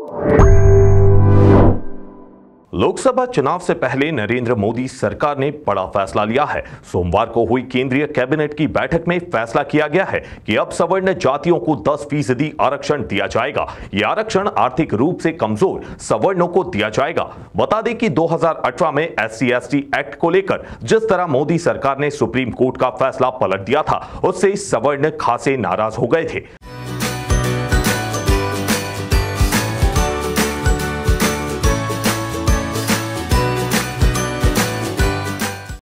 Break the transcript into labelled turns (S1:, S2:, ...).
S1: लोकसभा चुनाव से पहले नरेंद्र मोदी सरकार ने बड़ा फैसला लिया है। सोमवार को हुई केंद्रीय कैबिनेट की बैठक में फैसला किया गया है कि अब सवर्ण जातियों को 10% आरक्षण दिया जाएगा। यह आरक्षण आर्थिक रूप से कमजोर सवर्णों को दिया जाएगा। बता दें कि 2018 में SC/ST एक्ट को लेकर जिस तरह मोदी सरकार ने सुप्रीम कोर्ट का फैसला पलट दिया था, उससे सवर्ण खासे नाराज हो गए थे।